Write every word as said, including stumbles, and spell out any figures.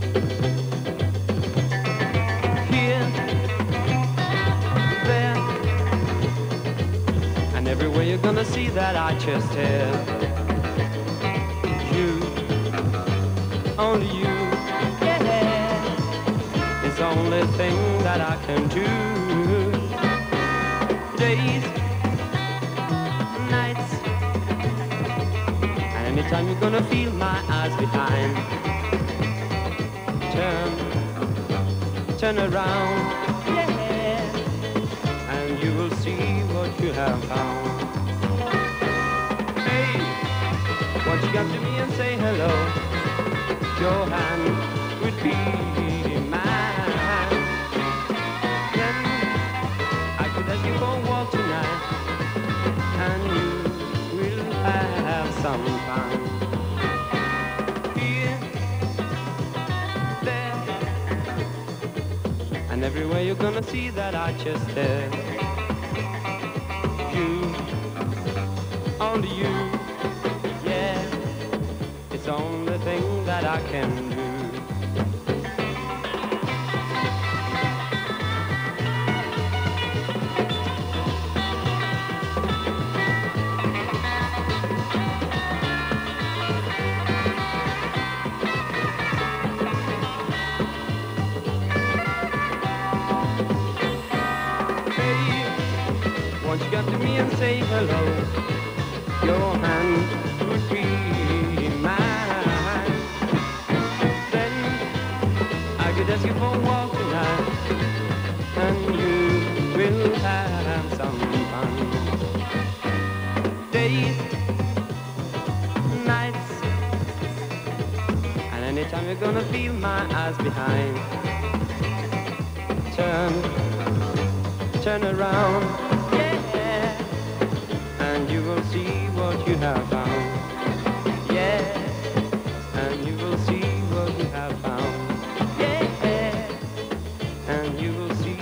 Here, there, and everywhere you're gonna see that I just have you, only you, yeah, it's the only thing that I can do. Days, nights, and anytime you're gonna feel my eyes behind, turn, turn around, yeah, and you will see what you have found. Hey, won't you come to me and say hello? Your hand would be mine. Then I could ask you for a walk tonight, and you will have some fun. Here, there, and everywhere you're gonna see that I just there. You, only you, yeah, it's the only thing that I can do. Won't you come to me and say hello? Your hand would be mine. Then I could ask you for a walk tonight, and you will have some fun. Days, nights, and anytime you're gonna feel my eyes behind, turn, turn around, and you will see what you have found. Yeah, and you will see what you have found. Yeah, and you will see